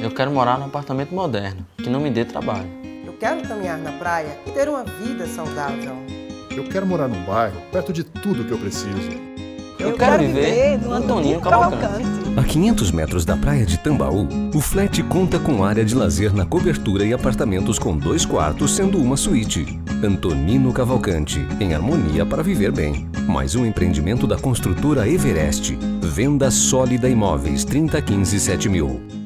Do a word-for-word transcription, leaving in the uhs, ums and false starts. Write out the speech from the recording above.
Eu quero morar num apartamento moderno, que não me dê trabalho. Eu quero caminhar na praia e ter uma vida saudável. Eu quero morar num bairro perto de tudo que eu preciso. Eu, eu quero, quero viver no Antonino Cavalcante. A quinhentos metros da praia de Tambaú, o flat conta com área de lazer na cobertura e apartamentos com dois quartos, sendo uma suíte. Antonino Cavalcante, em harmonia para viver bem. Mais um empreendimento da construtora Everest. Venda Sólida Imóveis, trinta quinze, sete mil.